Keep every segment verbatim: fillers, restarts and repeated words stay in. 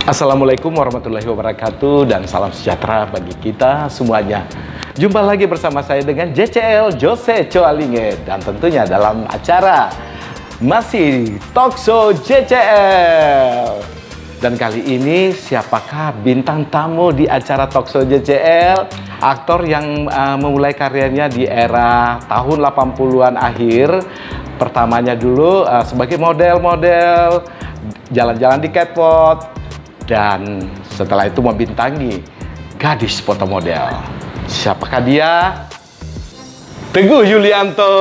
Assalamualaikum warahmatullahi wabarakatuh dan salam sejahtera bagi kita semuanya. Jumpa lagi bersama saya dengan J C L Jose Coalinge dan tentunya dalam acara masih Talkshow J C L. Dan kali ini siapakah bintang tamu di acara Talkshow J C L? Aktor yang uh, memulai karyanya di era tahun delapan puluhan akhir. Pertamanya dulu uh, sebagai model-model, jalan-jalan di catwalk. Dan setelah itu membintangi gadis foto model. Siapakah dia? Teguh Yulianto.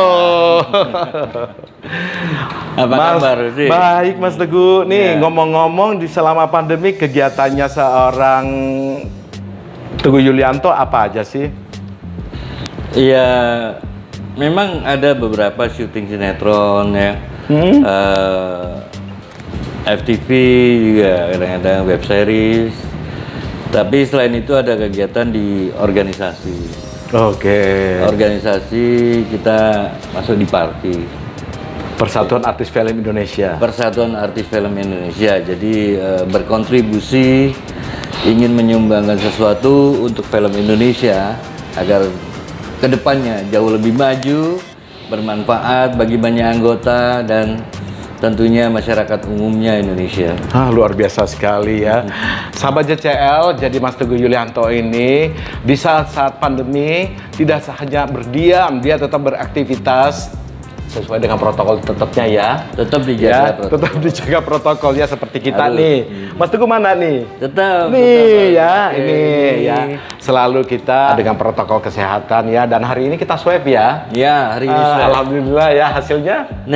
Apa Mas, kabar sih? Baik Mas Teguh. Nih Ya. ngomong-ngomong di selama pandemi kegiatannya seorang Teguh Yulianto apa aja sih? Iya, memang ada beberapa syuting sinetron ya. Hmm? Eh, F T V juga kadang-kadang web series. Tapi selain itu ada kegiatan di organisasi. Oke. Organisasi kita masuk di Parti, Persatuan Artis Film Indonesia. Persatuan Artis Film Indonesia. Jadi eh, berkontribusi ingin menyumbangkan sesuatu untuk film Indonesia agar kedepannya jauh lebih maju, bermanfaat bagi banyak anggota dan tentunya masyarakat umumnya Indonesia. Ah, luar biasa sekali ya. Sahabat J C L, jadi Mas Teguh Yulianto ini di saat-saat pandemi tidak hanya berdiam, dia tetap beraktivitas sesuai dengan protokol tetapnya ya. Tetap dijaga Ya, protokol. tetap dijaga protokolnya seperti kita Harus. nih. Mas Teguh mana nih? Tetap. Nih tetap. ya, Oke. ini ya. Selalu kita dengan protokol kesehatan ya. Dan hari ini kita swab ya. Ya, hari ini Ah, swab. Alhamdulillah ya hasilnya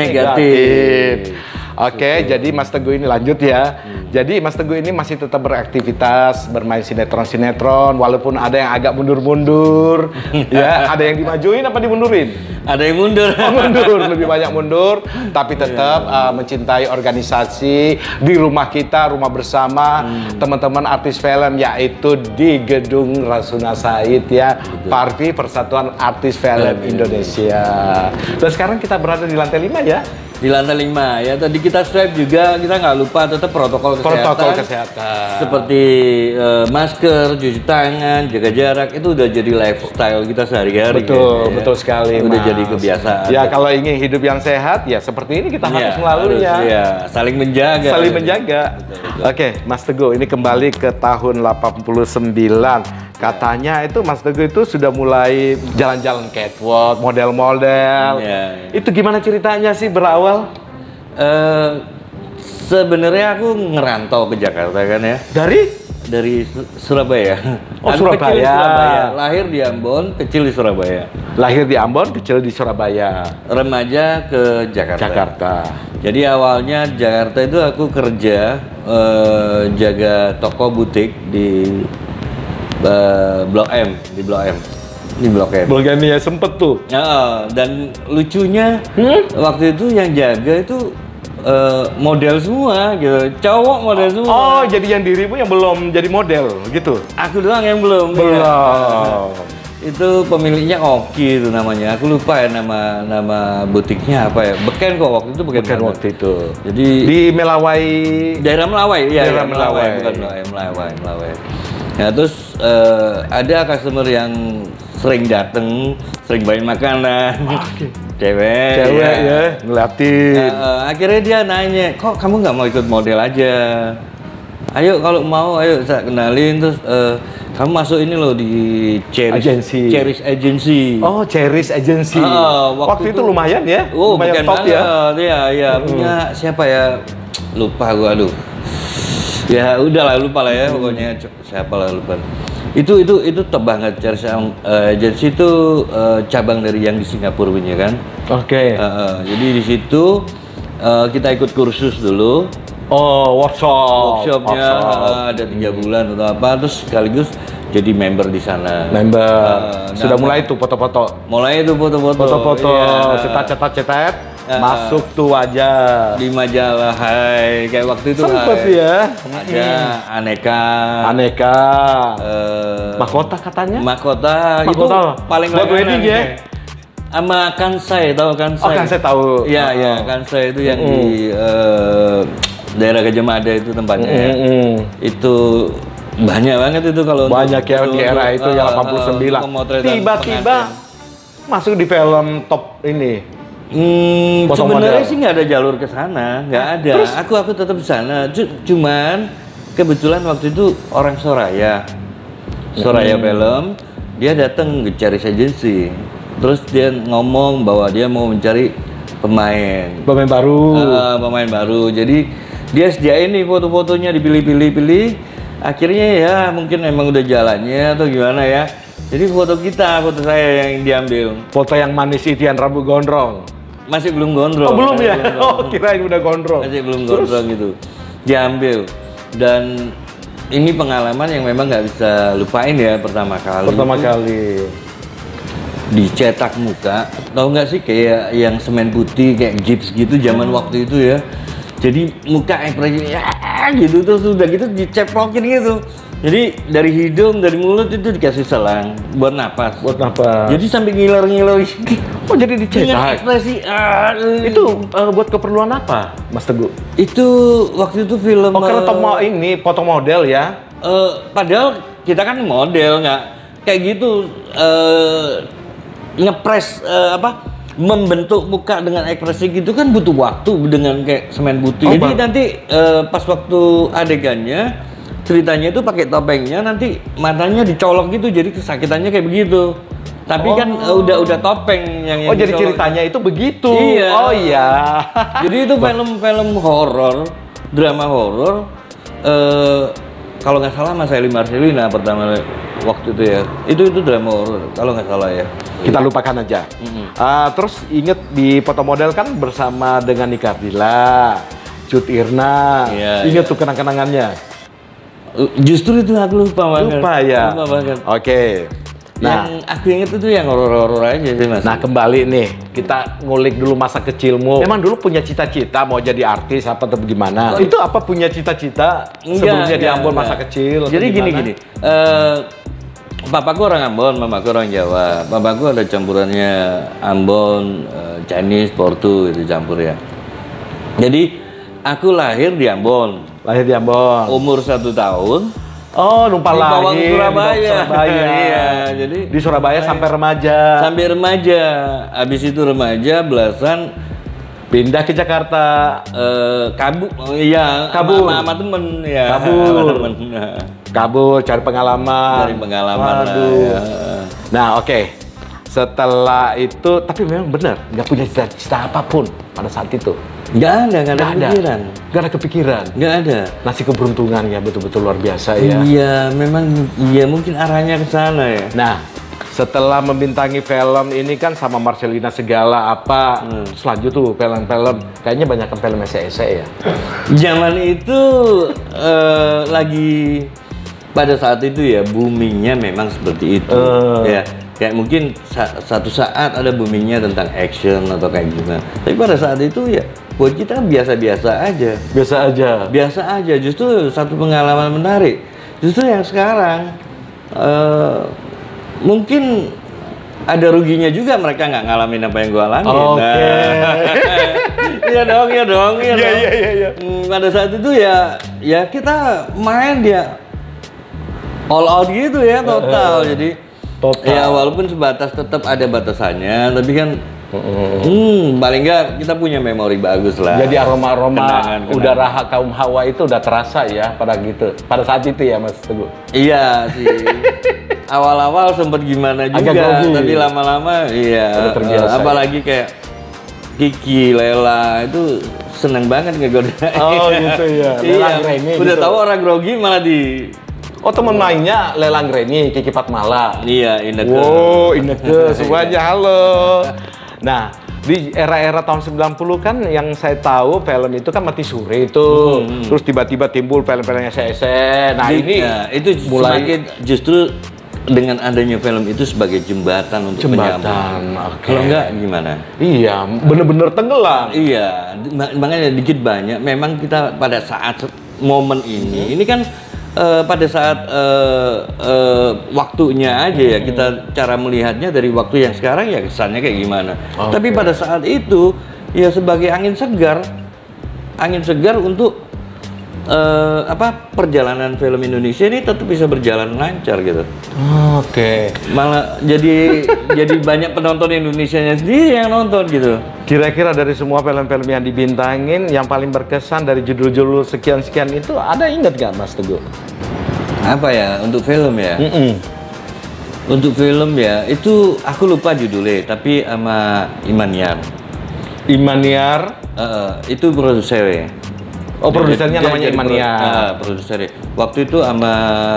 Negatif. Oke, jadi Mas Teguh ini lanjut ya. Jadi Mas Teguh ini masih tetap beraktivitas, bermain sinetron-sinetron, walaupun ada yang agak mundur-mundur, ya. Ada yang dimajuin apa dimundurin? Ada yang mundur. Oh, mundur, lebih banyak mundur, tapi tetap uh, mencintai organisasi di rumah kita, rumah bersama teman-teman artis film, yaitu di Gedung Rasuna Said ya, Parvi Persatuan Artis Film Indonesia. Dan sekarang kita berada di lantai lima ya. Di lantai lima ya. Tadi kita swab juga, kita nggak lupa tetap protokol kesehatan. Protokol kesehatan. Seperti eh, masker, cuci tangan, jaga jarak, itu udah jadi lifestyle kita sehari-hari. Betul, ya. betul sekali, Udah Mas. jadi kebiasaan. Ya, kalau ingin hidup yang sehat, ya seperti ini kita Ya, harus melaluinya. harus, ya, saling menjaga. Saling menjaga. Betul, betul. Oke, Mas Teguh, ini kembali ke tahun delapan puluh sembilan. Katanya itu Mas Teguh itu sudah mulai jalan-jalan catwalk, model-model. Ya. Itu gimana ceritanya sih berawal? Eh, sebenarnya aku ngerantau ke Jakarta kan ya. Dari? Dari Su- Surabaya. Oh, Aku kecil di Surabaya. Surabaya. Lahir di Ambon, kecil di Surabaya. Lahir di Ambon, kecil di Surabaya, Remaja ke Jakarta. Jakarta. Jadi awalnya Jakarta itu aku kerja eh, jaga toko butik di eh, Blok M, di Blok M. Di Blok M. Bulgari ya sempet tuh. Ya, dan lucunya Hmm? waktu itu yang jaga itu eh, model semua gitu, cowok model semua. Oh, jadi yang dirimu yang belum jadi model gitu? Aku doang yang belum. Belum. Ya. Itu pemiliknya Oki itu namanya. Aku lupa ya nama nama butiknya apa ya. Beken kok waktu itu Beken. Bukan banget. waktu itu. Jadi Di Melawai. daerah Melawai, iya, Daerah iya, Melawai, Melawai. bukan Melawai, Melawai, Melawai. Nah, terus eh, ada customer yang sering dateng, sering bawain makanan, cewek, Cewek ya, ngeliatin. Nah, eh, akhirnya dia nanya, kok kamu nggak mau ikut model aja? Ayo kalau mau, ayo saya kenalin terus eh, kamu masuk ini loh di Cherish Agency. Cherish Agency. Oh, Cherish Agency. Ah, waktu, waktu itu, itu- lumayan ya, Oh, lumayan bukan top ya. Iya, iya. Punya siapa ya? Lupa gua, aduh. Ya udahlah, lupa lah ya pokoknya c- siapa lah lupa. Itu itu itu top banget. Cherish uh, Agency itu uh, cabang dari yang di Singapura punya kan. Oke. Uh, uh, jadi di situ uh, kita ikut kursus dulu. Oh, workshop. Workshopnya Workshop. uh, ada tiga bulan atau apa, terus sekaligus jadi member di sana. Member. Uh, Sudah nah, mulai tuh foto-foto. Mulai itu foto-foto. Foto-foto, Iya. cetak-cetak-cetak, Ah. masuk tuh wajah. Di majalah Hai kayak waktu itu Sempet Hai. ya. Ada aneka Aneka. eh, Mahkota katanya? mahkota, itu Mahkota. paling Buat langganan wedding ya? sama Kansai, tahu Kansai? Oh, kan saya tahu. Iya, iya, Oh. Kansai itu yang Mm. di eh, daerah Gajah Mada itu tempatnya. Mm -hmm. Itu banyak banget itu kalau banyak untuk, ya di era untuk, itu uh, ya delapan puluh sembilan. Uh, tiba-tiba masuk di film top ini. Hmm, sebenarnya sih nggak ada jalur ke sana, nggak ada. Terus? Aku aku tetap di sana. Cuman kebetulan waktu itu orang Soraya, Soraya hmm. Film, dia datang ke Charis Agency. Terus dia ngomong bahwa dia mau mencari pemain, pemain baru, uh, pemain baru. Jadi dia sediain nih foto-fotonya, dipilih-pilih-pilih. Akhirnya ya mungkin emang udah jalannya atau gimana ya. Jadi foto kita, foto saya yang diambil. Foto yang manis itu yang rambut gondrong. Masih belum gondrong. Oh belum ya? Belum oh kirain udah gondrong. Masih belum gondrong gitu. Diambil. Dan ini pengalaman yang memang nggak bisa lupain ya pertama kali. Pertama itu, kali. Dicetak muka. Tahu nggak sih kayak yang semen putih kayak gips gitu zaman hmm. waktu itu ya. Jadi muka ekspresi ya gitu terus udah gitu diceprokin gitu. Jadi dari hidung, dari mulut itu dikasih selang buat napas. Buat napas. Jadi sampai ngiler-ngiler. Oh jadi dicetak? Dengan ekspresi. Uh, itu uh, buat keperluan apa, Mas Teguh? Itu waktu itu film. Oh karena uh, ini foto model ya? Uh, padahal kita kan model nggak kayak gitu. Uh, ngepres uh, apa? Membentuk muka dengan ekspresi gitu kan butuh waktu dengan kayak semen putih. Oh, jadi bang. Nanti uh, pas waktu adegannya ceritanya itu pakai topengnya nanti matanya dicolok gitu jadi kesakitannya kayak begitu. Tapi oh. kan uh, udah udah topeng yang, yang oh jadi ceritanya itu begitu. Iya. Oh iya. Jadi itu film-film horor, drama horor. Uh, kalau nggak salah Mas Eli Marcelina pertama waktu itu ya. Itu itu drama horor kalau nggak salah ya. Kita lupakan aja. Mm-hmm. uh, terus inget di foto model kan bersama dengan Nika Ardila, Cut Irna. Iya, inget iya. tuh kenang-kenangannya. Justru itu aku lupa banget. Lupa ya. Lupa banget. Oke. Okay. Nah, yang aku inget itu yang horor-horor aja sih Mas. Nah kembali nih, kita ngulik dulu masa kecilmu. Emang dulu punya cita-cita mau jadi artis apa atau gimana? Oh, itu apa punya cita-cita sebelumnya di Ambon masa kecil? Jadi gini-gini. Uh, Papaku orang Ambon, mamaku orang Jawa. Papaku ada campurannya Ambon, uh, Chinese, Portu itu campur ya. Jadi aku lahir di Ambon. Lahir di Ambon. Umur satu tahun. Oh, numpang lagi. Surabaya. Surabaya. Iya, jadi di Surabaya sampai remaja. Sampai remaja. Habis itu remaja belasan pindah ke Jakarta. Uh, kabur. Oh, iya, kabur sama temen ya. Kabur. Temen. Kabur cari pengalaman. Cari pengalaman. Waduh. Lah, ya. Nah, oke. Okay. Setelah itu, tapi memang benar nggak punya cita-cita apapun pada saat itu. Nggak ada, nggak ada nggak kepikiran. Nggak ada kepikiran. Nggak ada. Nasi keberuntungan ya betul-betul luar biasa ya. Iya, memang iya mungkin arahnya ke sana ya. Nah, setelah membintangi film ini kan sama Marcelina segala apa, hmm. selanjutnya tuh film-film kayaknya banyak kan film esai-esai ya. Zaman itu uh, lagi pada saat itu ya boomingnya memang seperti itu uh. ya. Kayak mungkin sa satu saat ada boomingnya tentang action atau kayak gimana. Tapi pada saat itu ya buat kita biasa-biasa aja. Biasa aja. Biasa aja. Justru satu pengalaman menarik. Justru yang sekarang uh, mungkin ada ruginya juga mereka nggak ngalamin apa yang gua alamin. Oke. Okay. Nah, iya dong, iya dong, iya dong. Iya, iya, iya. Hmm, pada saat itu ya, ya kita main dia all out gitu ya total. Uh, Jadi total. Ya walaupun sebatas tetap ada batasannya, tapi kan uh, hmm, paling nggak kita punya memori bagus lah. Jadi aroma-aroma udara kaum Hawa itu udah terasa ya pada gitu, pada saat itu ya Mas Teguh. Iya sih. Awal-awal sempat gimana juga, tapi lama-lama iya. Terbiasa, apalagi ya. Kayak Kiki, Lela itu seneng banget ngegodain. Oh gitu ya. Lela Greni. Udah gitu. Tahu orang grogi malah di. Oh teman mainnya Lela Greni, Kiki Fatmala. Iya, Ineke. Wow, Ineke semuanya halo. Nah, di era-era tahun sembilan puluh kan yang saya tahu film itu kan mati suri itu. Hmm. Terus tiba-tiba timbul film-film S S N. Nah, Jadi, ini ya, itu mulai semakin justru dengan adanya film itu sebagai jembatan untuk jembatan. Okay. Kalau enggak gimana? Iya, bener-bener tenggelam. Iya, makanya dikit banyak memang kita pada saat momen ini, hmm. ini kan uh, pada saat uh, uh, waktunya aja ya, hmm. kita cara melihatnya dari waktu yang sekarang ya kesannya kayak gimana. Okay. Tapi pada saat itu ya sebagai angin segar, angin segar untuk eh, apa perjalanan film Indonesia ini tetap bisa berjalan lancar gitu. Oh, oke. Okay. Malah jadi jadi banyak penonton Indonesianya sendiri yang nonton gitu. Kira-kira dari semua film-film yang dibintangin, yang paling berkesan dari judul-judul sekian-sekian itu, ada ingat gak Mas Teguh? Apa ya untuk film ya? Mm -mm. Untuk film ya itu aku lupa judulnya, tapi sama Imaniar. Imaniar? Uh, itu produsernya. Oh, produsernya namanya Imaniar. Uh, produsernya. Waktu itu sama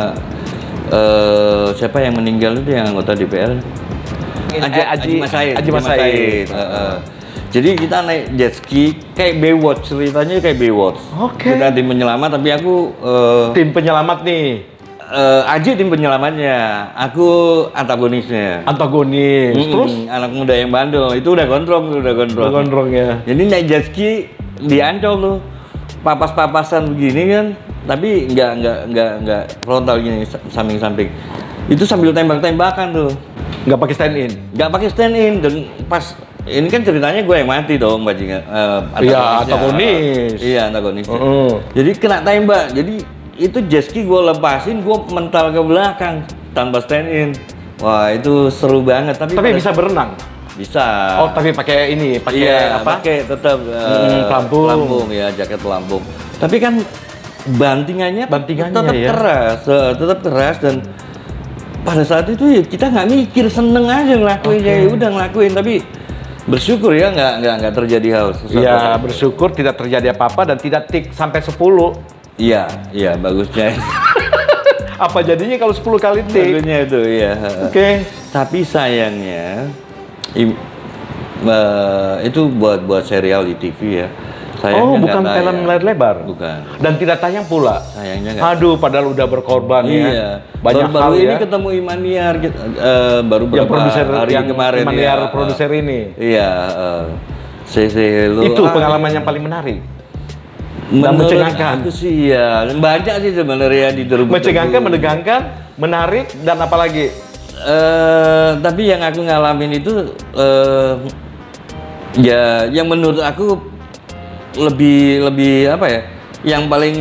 uh, siapa yang meninggal itu yang anggota D P R? Aji, Aji Mas Said. Aji Mas Said. Uh, uh. Jadi kita naik jet ski kayak Baywatch, ceritanya kayak Baywatch. Oke. Okay. Kita tim penyelamat, tapi aku uh, tim penyelamat nih. Uh, Aji tim penyelamatnya, aku antagonisnya. Antagonis. Hmm, Terus anak muda yang bandel itu udah gondrong, udah gondrong. Udah gondrong ya. Jadi naik jet ski di Ancol tuh, papas-papasan begini kan, tapi nggak nggak nggak nggak frontal gini, samping-samping. Itu sambil tembak-tembakan tuh. Nggak pakai stand in. Nggak pakai stand in, dan pas ini kan ceritanya gue yang mati dong, bajingan. Uh, Iya, antagonis. Iya, antagonis. Uh -uh. Jadi kena tembak. Jadi itu jet ski gue lepasin, gue mental ke belakang tanpa stand in. Wah, itu seru banget. Tapi Tapi bisa berenang. Bisa. Oh, tapi pakai ini, pakai iya, apa? Pakai tetap uh, hmm, pelampung. pelampung ya, jaket pelampung. Tapi kan bantingannya, bantingannya tetap ya? keras, uh, tetap keras, dan pada saat itu ya kita nggak mikir, seneng aja ngelakuinnya. Okay. Udah ngelakuin, tapi bersyukur ya nggak nggak nggak terjadi hal. Iya, bersyukur tidak terjadi apa-apa dan tidak tik sampai sepuluh. Iya, iya bagusnya. Apa jadinya kalau sepuluh kali tik? Bagusnya itu ya. Oke. Okay. Tapi sayangnya im, uh, itu buat buat serial di T V ya. Sayangnya oh, bukan tayang. film layar lebar. Bukan. Dan tidak tayang pula. Sayangnya nggak. Aduh, padahal udah berkorban iya. ya. Banyak baru, hal baru ya. ini ketemu Imaniar uh, baru yang beberapa produser hari yang kemarin Imaniar ya. produser ini. Iya, uh, say, say hello. Itu ah, pengalaman yang paling menarik. Dan mencengangkan. Aku sih ya, banyak sih sebenarnya di dua ribu dua puluh. Mencengangkan, menegangkan, menarik, dan apa lagi? Uh, tapi yang aku ngalamin itu uh, ya yang menurut aku lebih lebih apa ya? Yang paling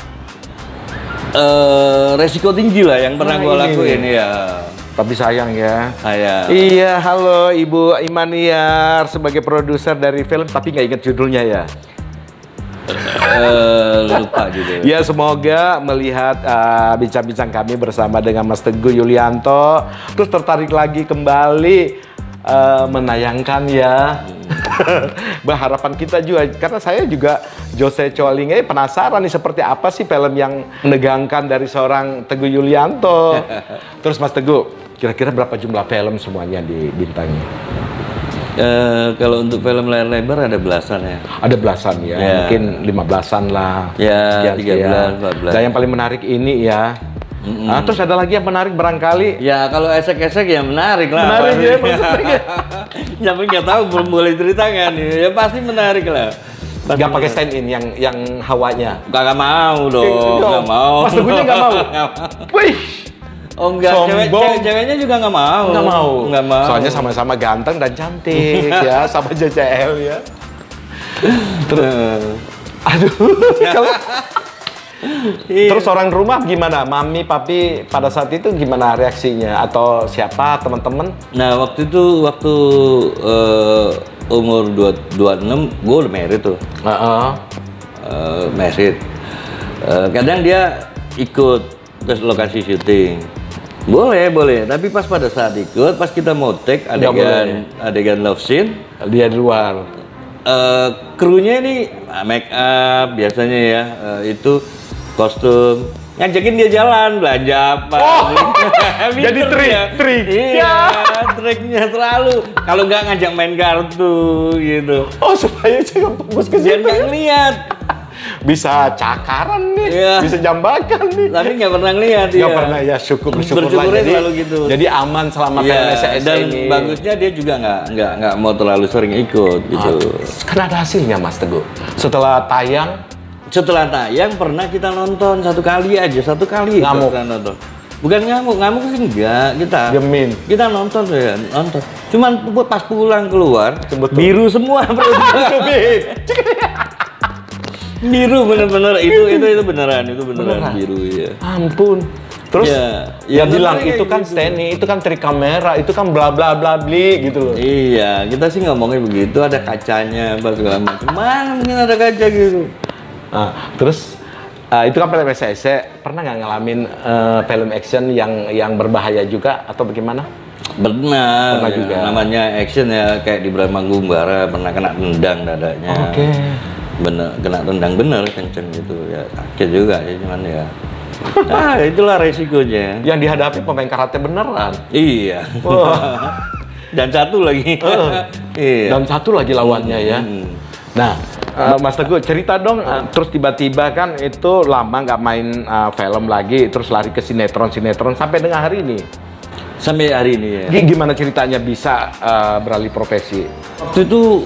uh, resiko tinggi lah yang pernah nah, gue lakuin ya. Tapi sayang ya. Saya. Iya, halo Ibu Imaniar sebagai produser dari film, tapi nggak ingat judulnya ya. Uh, lupa gitu. Ya, semoga melihat uh, bincang-bincang kami bersama dengan Mas Teguh Yulianto terus tertarik lagi kembali uh, menayangkan ya. Harapan kita juga, karena saya juga Jose Coalinge penasaran nih seperti apa sih film yang menegangkan dari seorang Teguh Yulianto. Terus Mas Teguh, kira-kira berapa jumlah film semuanya dibintangi? Uh, kalau untuk film layar lebar ada belasan ya. Ada belasan ya, ya. Mungkin lima belasan lah. Ya, tiga belas, empat belas. Dan yang paling menarik ini ya. Mm-hmm. Nah, terus ada lagi yang menarik barangkali. Ya, kalau esek-esek ya menarik lah. Menarik ya, maksudnya. Tapi nggak tahu, belum boleh ceritakan. Ya pasti menarik lah. Pasti Gak pakai stand in yang yang hawanya. Gak mau dong, nggak mau. Mas Teguhnya nggak mau. Wih. Oh enggak, cewek, cewek, ceweknya juga nggak mau. Nggak mau. Nggak mau. Soalnya sama-sama ganteng dan cantik ya, sama J C L ya. Terus, aduh, kalau terus orang rumah gimana? Mami, papi pada saat itu gimana reaksinya? Atau siapa teman-teman? Nah waktu itu waktu uh, umur dua puluh enam, gue udah married tuh. Uh-uh. Uh, married. Uh, kadang dia ikut ke lokasi syuting. Boleh, boleh. Tapi pas pada saat ikut, pas kita mau take adegan adegan love scene, dia di luar. Uh, krunya ini make up biasanya ya, uh, itu kostum. Ngajakin dia jalan, belanja apa. Oh, jadi trik, ya. trik. Iya, triknya selalu. Kalau nggak ngajak main kartu gitu. Oh, supaya saya fokus ke situ. Biar nggak ngeliat. Bisa cakaran nih, iya. bisa jambakan nih. Tapi nggak pernah ngeliat Nggak ya. pernah ya, syukur bersyukur Bersyukurnya jadi, selalu gitu. Jadi aman selama ya, P N S S dan ini. bagusnya dia juga nggak nggak nggak mau terlalu sering ikut gitu. Ah, kan ada hasilnya Mas Teguh. Setelah tayang, setelah tayang pernah kita nonton satu kali aja, satu kali ngamuk. Kita nonton. Bukan ngamuk, ngamuk sih enggak, kita Gemin. Kita nonton ya, nonton. Cuman pas pulang keluar, Betul. biru semua perutnya. Biru bener-bener itu itu itu beneran itu beneran, Beneran? biru ya. Ampun. Terus Ya, ya, ya bilang bener itu kayak kan gitu. Stanley, itu kan trik kamera, itu kan bla bla bla bli gitu loh. Iya, kita sih ngomongnya begitu, ada kacanya apa segala macam. Mana mungkin ada kaca gitu. Nah, terus uh, itu kan film S S C, pernah nggak ngalamin uh, film action yang yang berbahaya juga atau bagaimana? Benar, Pernah ya, juga. namanya action ya, kayak di Bramanggung Bara pernah kena tendang dadanya. Oke. Bener, kena tendang bener kenceng gitu ya, sakit juga ya, cuman ya. Nah, itulah resikonya. Yang dihadapi pemain karate beneran. Iya. Wah. Dan satu lagi. Iya. Dan satu lagi lawannya ya. Hmm. Nah, uh, Mas Teguh cerita dong. uh, terus tiba-tiba kan itu lama nggak main uh, film lagi, terus lari ke sinetron sinetron sampai dengan hari ini. Sampai hari ini ya. G- Gimana ceritanya bisa uh, beralih profesi? Waktu itu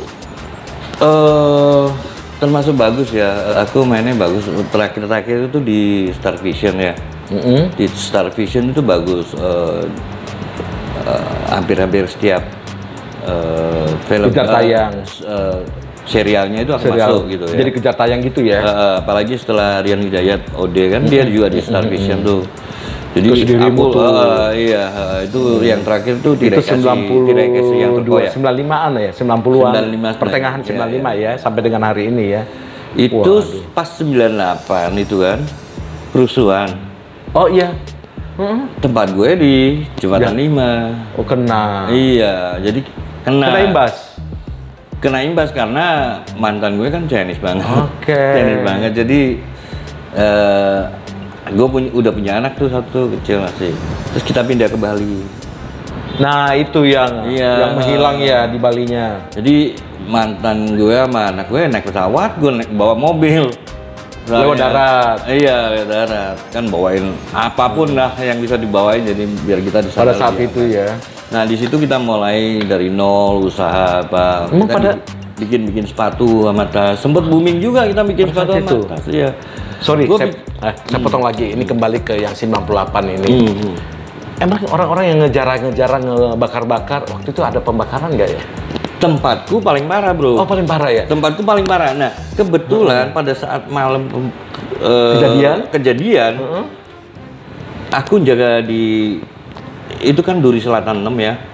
eh termasuk bagus ya. Aku mainnya bagus. Terakhir-terakhir itu di Star Vision ya. Mm-hmm. Di Star Vision itu bagus. Eh, eh, hampir-hampir setiap eh, film Kejar tayang. eh, eh, serialnya itu aku Serial. masuk gitu ya. Jadi kejar tayang gitu ya. Eh, eh, apalagi setelah Rian Hidayat O D kan dia juga di Star Vision tuh. Jadi Terus dirimu aku tuh. eh, iya eh, itu yang terakhir tuh Itu tidak kasih sembilan puluh tidak kasih yang terkoyak. sembilan puluh limaan ya, sembilan puluhan. sembilan puluh lima, Pertengahan iya, sembilan puluh lima iya. ya, sampai dengan hari ini ya. Itu Waduh. pas sembilan puluh delapan itu kan kerusuhan. Oh iya. Mm-mm. Tempat gue di Jembatan Ya. lima. Oh kena. Iya, jadi kena Kena imbas. Kena imbas karena mantan gue kan Chinese banget. Oke. Chinese banget. Jadi eh gue punya udah punya anak tuh satu kecil masih. Terus kita pindah ke Bali. Nah itu yang Iya. yang menghilang ya di Balinya. Jadi mantan gue sama anak gue naik pesawat, gue naik bawa mobil. Lewat Soalnya- darat. Iya, lewat darat. Kan bawain apapun lah yang bisa dibawain jadi biar kita di sana Pada saat lebih itu aman. ya. Nah, di situ kita mulai dari nol usaha apa. Emang Kita pada- bi- bikin-bikin sepatu sama tas. Sempet booming juga kita bikin Pada sepatu saat sama itu? tas. Iya. Sorry, Gua saya, bi- eh, saya potong lagi. Ini kembali ke yang sembilan puluh delapan ini. Hmm, hmm. Emang orang-orang yang ngejarah-ngejarah ngebakar-bakar waktu itu ada pembakaran nggak ya? Tempatku paling parah, Bro. Oh paling parah ya. Tempatku paling parah. Nah, kebetulan pada saat malam eh, Kejadian? kejadian, Heeh. aku jaga di itu kan Duri Selatan enam ya.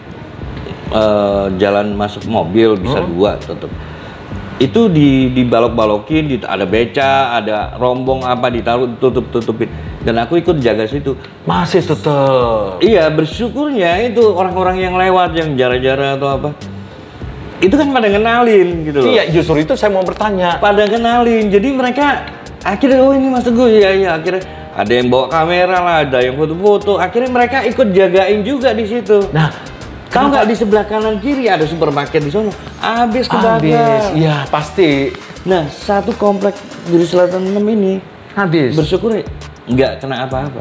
Eh, jalan masuk mobil bisa dua tetap. Itu di dibalok-balokin, di, ada beca, ada rombong apa ditaruh tutup-tutupin. Dan aku ikut jaga situ. Masih tetep. Iya, bersyukurnya itu orang-orang yang lewat yang jara-jara atau apa. Itu kan pada kenalin gitu loh. Iya, justru itu saya mau bertanya. Pada kenalin. Jadi mereka akhirnya oh ini Mas Teguh ya ya akhirnya ada yang bawa kamera lah, ada yang foto-foto. Akhirnya mereka ikut jagain juga di situ. Nah, Tahu nggak di sebelah kanan kiri ada supermarket di sana. Habis kebakar. habis. Iya, pasti Nah, satu komplek Duri Selatan enam ini habis. bersyukur ya nggak kena apa-apa.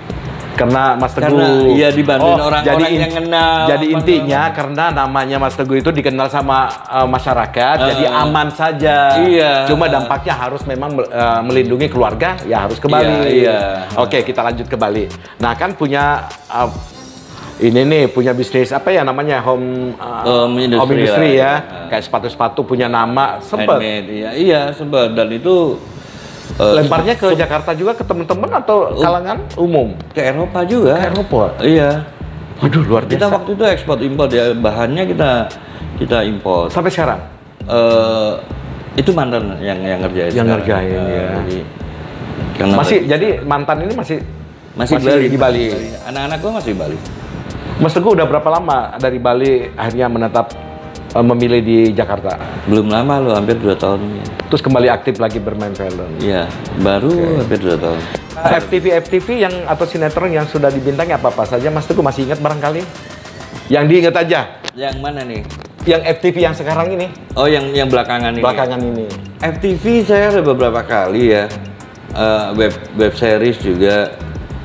Karena Mas Teguh. Karena iya dibantuin orang-orang jadi in- yang kenal. Jadi apa intinya karena namanya Mas Teguh itu dikenal sama uh, masyarakat, Uh, jadi aman saja. iya. Cuma dampaknya harus memang uh, melindungi keluarga, ya harus ke Bali. Iya, iya. Oke, kita lanjut ke Bali. Nah, kan punya uh, ini nih punya bisnis apa ya namanya home uh, Home industry home industry lah, ya, ya. kayak sepatu-sepatu punya nama sempet. Handmade, iya, iya sempat dan itu eh, Lemparnya ke Jakarta juga ke teman-teman atau kalangan umum? ke Eropa juga. Ke Eropa. Iya. Waduh, luar Kita biasa. waktu itu ekspor impor ya bahannya kita kita impor. Sampai sekarang. Eh, itu mantan yang yang ngerjain. Yang sekarang. ngerjain, Eh, ya. jadi, karena Masih lagi- jadi mantan ini masih masih, masih di Bali. Anak-anak gua masih di Bali. Mas Teguh udah berapa lama dari Bali akhirnya menetap eh, memilih di Jakarta? Belum lama loh, hampir dua tahun ini. Terus kembali aktif lagi bermain film. Iya, baru hampir dua tahun. F T V F T V yang atau sinetron yang sudah dibintangi apa apa saja Mas Teguh masih ingat barangkali? Yang diingat aja. Yang mana nih? Yang F T V yang sekarang ini, Oh, yang yang belakangan ini. belakangan ini. F T V saya ada beberapa kali ya. Eh, web web series juga.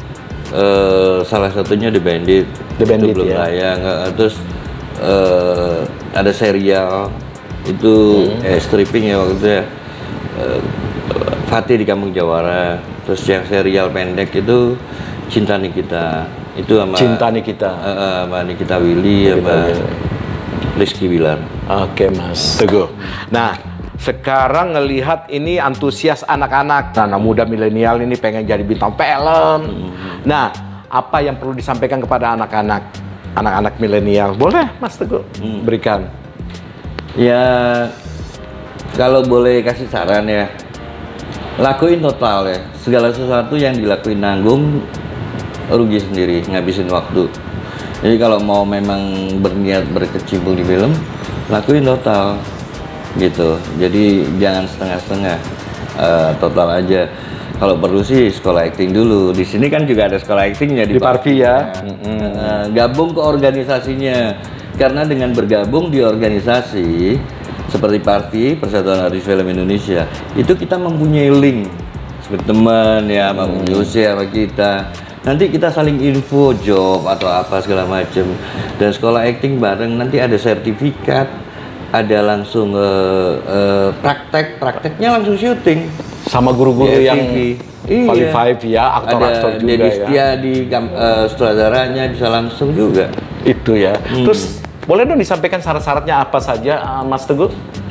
Eh, salah satunya The Bandit. The Bandit, itu belum ya. tayang. Eh, terus eh, ada serial itu Hmm. eh stripping ya waktu itu ya. Eh, Fatih di Kampung Jawara. Terus yang serial pendek itu Cinta Nikita. Itu sama Cinta Nikita. eh, eh, sama Nikita Willy Nikita sama Willy. Rizky Wilar. Oke Mas Teguh. Nah, sekarang ngelihat ini antusias anak-anak, anak muda milenial ini pengen jadi bintang film. Hmm. Nah, apa yang perlu disampaikan kepada anak-anak, anak-anak milenial? Boleh, Mas Teguh, hmm. berikan. Ya, kalau boleh kasih saran ya, lakuin total ya. Segala sesuatu yang dilakuin nanggung, rugi sendiri, ngabisin waktu. Jadi kalau mau memang berniat berkecimpung di film, lakuin total gitu. Jadi jangan setengah-setengah, uh, total aja. Kalau perlu sih sekolah acting dulu. Di sini kan juga ada sekolah actingnya di, di Parvi ya. Mm-hmm. Uh, gabung ke organisasinya. Karena dengan bergabung di organisasi seperti Parvi, Persatuan Artis Film Indonesia, itu kita mempunyai link seperti teman ya, sama hmm. Jose sama kita. Nanti kita saling info job atau apa segala macam. Dan sekolah acting bareng, nanti ada sertifikat, ada langsung uh, uh, praktek, prakteknya langsung syuting. Sama guru-guru ya, yang qualified iya. ya, aktor-aktor juga Dedi ya. Setia di uh, sutradaranya bisa langsung juga. Itu ya. Hmm. Terus boleh dong disampaikan syarat-syaratnya apa saja, Mas Teguh?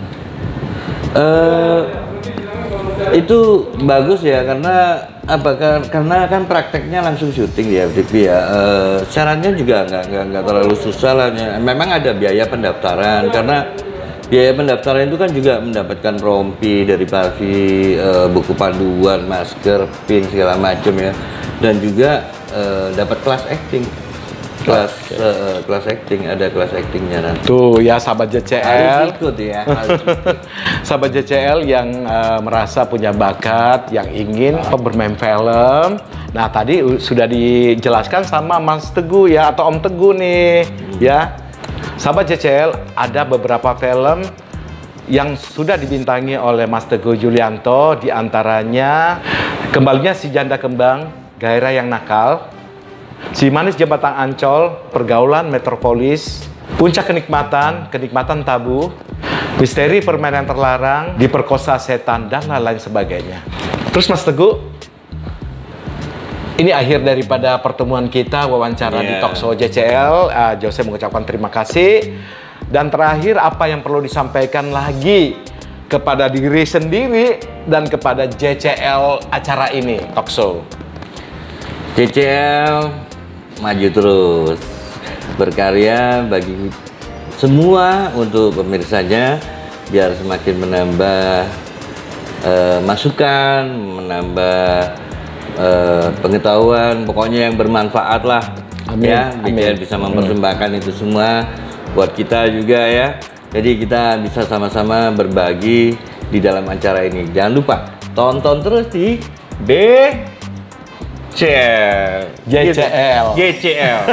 Uh, itu bagus ya, karena apa? Karena kan prakteknya langsung syuting ya, T V ya. Uh, syaratnya juga nggak nggak nggak terlalu susah lah. Memang ada biaya pendaftaran, karena biaya pendaftaran itu kan juga mendapatkan rompi dari Parvi, uh, buku panduan, masker, pin segala macam ya, dan juga uh, dapat kelas acting. Kelas okay. uh, kelas acting, ada kelas actingnya nanti. Tuh ya sahabat J C L. Harus ikut ya. Harus ikut. Sahabat J C L yang uh, merasa punya bakat, yang ingin oh. bermain film. Nah tadi sudah dijelaskan sama Mas Teguh ya, atau Om Teguh nih hmm. ya. Sahabat J C L, ada beberapa film yang sudah dibintangi oleh Mas Teguh Yulianto, diantaranya Kembalinya Si Janda Kembang, Gairah Yang Nakal, Si Manis Jembatan Ancol, Pergaulan Metropolis, Puncak Kenikmatan, Kenikmatan Tabu, Misteri Permainan Terlarang, Diperkosa Setan, dan lain-lain sebagainya. Terus Mas Teguh, ini akhir daripada pertemuan kita, wawancara yeah. di Talkshow J C L. Uh, Jose mengucapkan terima kasih. Dan terakhir, apa yang perlu disampaikan lagi kepada diri sendiri dan kepada J C L acara ini, Talkshow? J C L maju terus, berkarya bagi semua untuk pemirsanya, biar semakin menambah uh, masukan, menambah uh, pengetahuan, pokoknya yang bermanfaat lah. Amin. Ya, biar bisa mempersembahkan Amin. Itu semua buat kita juga ya. Jadi kita bisa sama-sama berbagi di dalam acara ini. Jangan lupa tonton terus di B C L, J C L, J C L,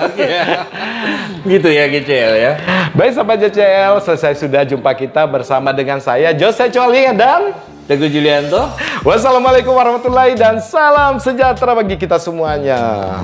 gitu ya J C L ya. Baik sahabat J C L, selesai sudah jumpa kita bersama dengan saya Jose Coalinge dan Teguh Yulianto. Wassalamualaikum warahmatullahi dan salam sejahtera bagi kita semuanya.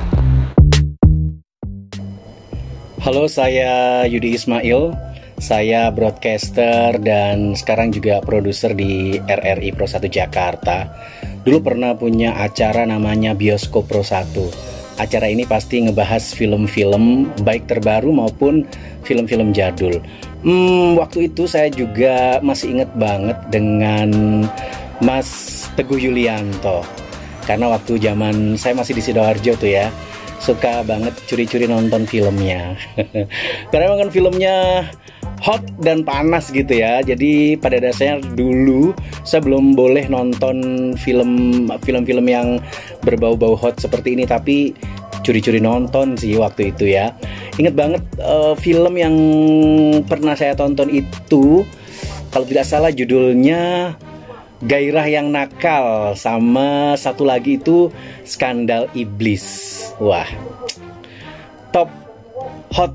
Halo, saya Yudi Ismail. Saya broadcaster dan sekarang juga produser di R R I Pro satu Jakarta. Dulu pernah punya acara namanya Bioskop Pro satu. Acara ini pasti ngebahas film-film baik terbaru maupun film-film jadul. Hmm, waktu itu saya juga masih inget banget dengan Mas Teguh Yulianto. Karena waktu zaman saya masih di Sidoarjo tuh ya, suka banget curi-curi nonton filmnya. Karena emang kan filmnya hot dan panas gitu ya. Jadi pada dasarnya dulu saya belum boleh nonton film film-film yang berbau-bau hot seperti ini, tapi curi-curi nonton sih waktu itu ya. Ingat banget uh, film yang pernah saya tonton itu, kalau tidak salah judulnya Gairah Yang Nakal, sama satu lagi itu Skandal Iblis. Wah, top hot.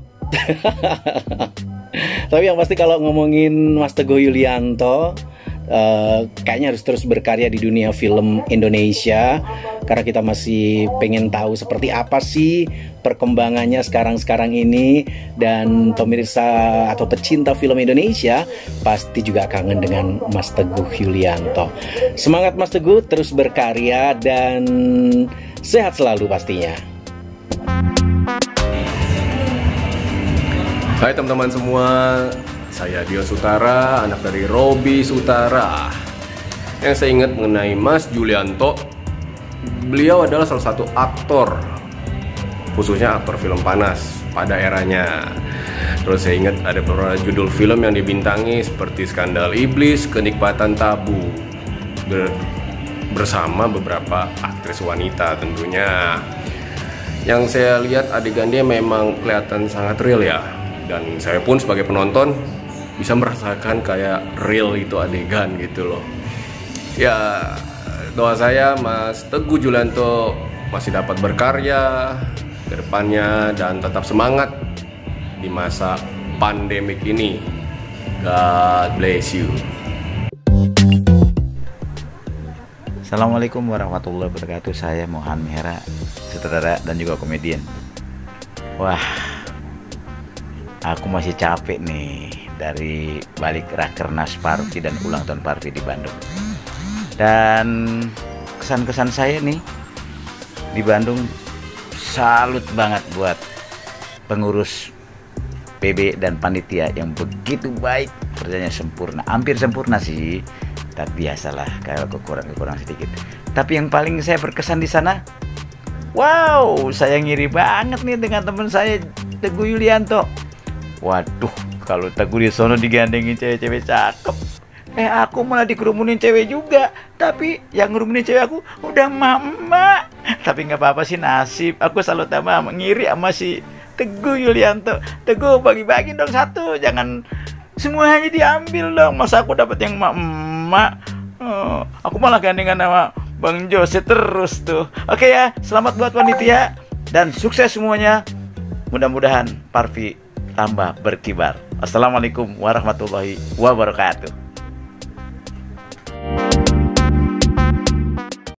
Tapi yang pasti kalau ngomongin Mas Teguh Yulianto, uh, kayaknya harus terus berkarya di dunia film Indonesia, karena kita masih pengen tahu seperti apa sih perkembangannya sekarang-sekarang ini. Dan pemirsa atau pecinta film Indonesia pasti juga kangen dengan Mas Teguh Yulianto. Semangat Mas Teguh, terus berkarya dan sehat selalu pastinya. Hai teman-teman semua, Saya Dio Sutara, anak dari Robi Sutara. Yang saya ingat mengenai Mas Julianto, beliau adalah salah satu aktor, khususnya aktor film panas pada eranya. Terus saya ingat ada beberapa judul film yang dibintangi seperti Skandal Iblis, Kenikmatan Tabu, ber bersama beberapa aktris wanita tentunya. Yang saya lihat adegannya memang kelihatan sangat real ya. Dan saya pun sebagai penonton bisa merasakan kayak real itu adegan gitu loh. Ya, doa saya Mas Teguh Julianto masih dapat berkarya ke depannya dan tetap semangat di masa pandemik ini. God bless you. Assalamualaikum warahmatullahi wabarakatuh. Saya Mohan Mihara, sutradara dan juga komedian. Wah, aku masih capek nih dari balik Rakernas Parvi dan ulang tahun Parvi di Bandung. Dan kesan-kesan saya nih di Bandung, salut banget buat pengurus P B dan panitia yang begitu baik, kerjanya sempurna, hampir sempurna sih. Tapi biasalah kalau kekurangan-kekurangan sedikit. Tapi yang paling saya berkesan di sana, wow, saya ngiri banget nih dengan teman saya Teguh Yulianto. Waduh, kalau Teguh di sono digandengin cewek-cewek cakep, eh aku malah dikerumunin cewek juga. Tapi yang ngerumunin cewek aku udah mama. Tapi nggak apa-apa sih, nasib. Aku selalu tambah ngiri sama si Teguh Yulianto. Teguh, bagi-bagi dong satu, jangan semuanya diambil dong. Masa aku dapat yang emak-emak, oh, aku malah gandengan sama Bang Jose terus tuh. Oke ya, selamat buat panitia dan sukses semuanya. Mudah-mudahan Parvi tambah berkibar. Assalamualaikum warahmatullahi wabarakatuh.